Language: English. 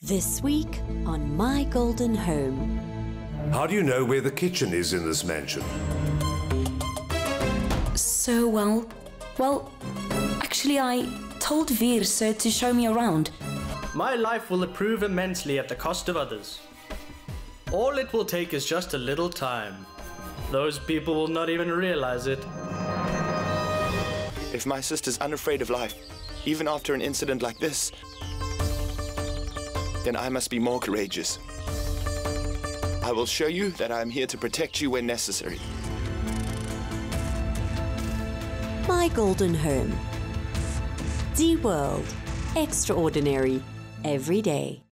This week on My Golden Home. How do you know where the kitchen is in this mansion? So well, actually I told Veer sir to show me around. My life will improve immensely at the cost of others. All it will take is just a little time. Those people will not even realize it. If my sister's unafraid of life, even after an incident like this, then I must be more courageous. I will show you that I am here to protect you when necessary. My Golden Home. The world. Extraordinary. Every day.